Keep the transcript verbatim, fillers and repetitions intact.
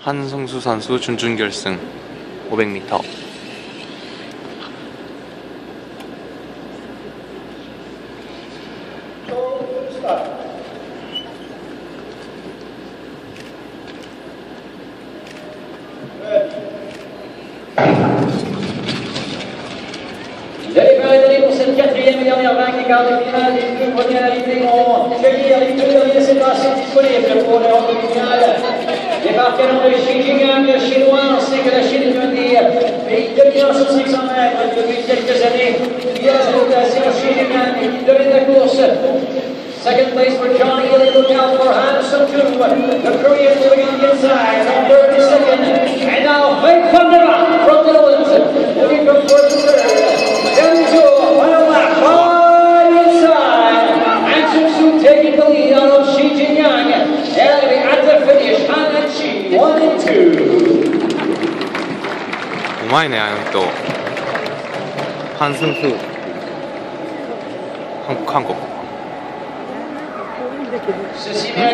한승수 선수 준준결승 오백 미터. Pour cette quatrième et dernière vague des quarts de finale des deux premiers arrivés ont cueilli avec deux derniers laissés-passer disponibles pour leur demi-finale. Débarquant de Xi Jinping, le chinois, on sait que la Chine est un des pays dominants sur cinq cents mètres depuis quelques années. Il y a la salutations Xi Jinping qui domine la course. Second place for Johnny Ely, look out for Han Sung-Koo. The Korean moving on the inside, on third and second. And now Fake Thunderbolt from the Netherlands, moving from fourth to third. Final lap, wide inside. Han Sung-Koo taking the lead out of Xi Jinping. And at the finish, Han and Xi, one and two. うまいね、あの人。ハン・スンスー。韓国。